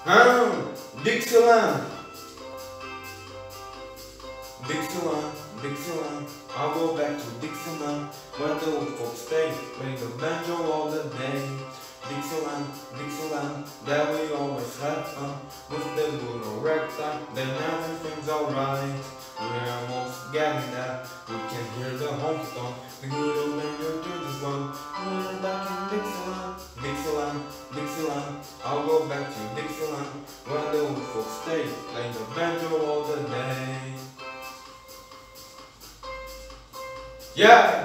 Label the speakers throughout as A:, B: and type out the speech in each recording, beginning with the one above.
A: Dixie Land, Dixie Land, Dixie Land. I'll go back to Dixie Land, where the old folks stay, playing the banjo all the day. Dixie Land, there we always have fun, with the good old ragtime, then everything's alright. We're almost getting there, we can hear the honky tonk, the good old banjo tunes one. We're back in Dixieland, Dixieland, Dixieland. I'll go back to Dixieland, where the old folks stay, playing the banjo all the day. Yeah!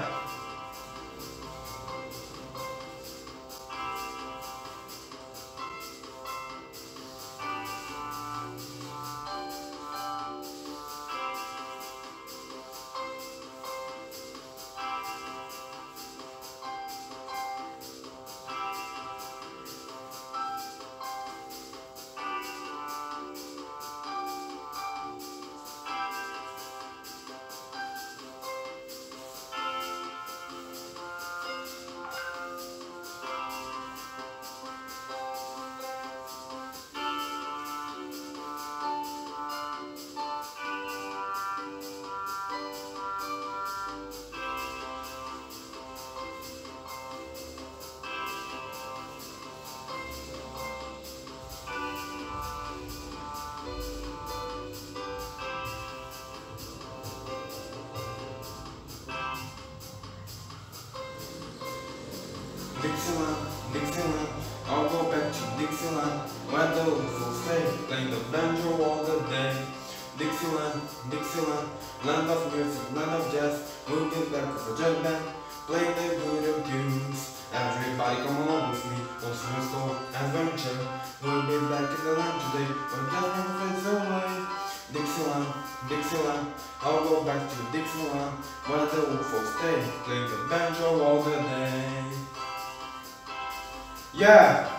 A: Dixieland, Dixieland, I'll go back to Dixieland, where the old folks stay, playing the banjo all the day. Dixieland, Dixieland, land of music, land of jazz, we'll be back with a jazz band, playing the good old tunes. Everybody come along with me, once in a store adventure, we'll be back in the land today, when the jazz fades away. Dixieland, Dixieland, I'll go back to Dixieland, where the old folks stay, playing the banjo all the day. Yeah!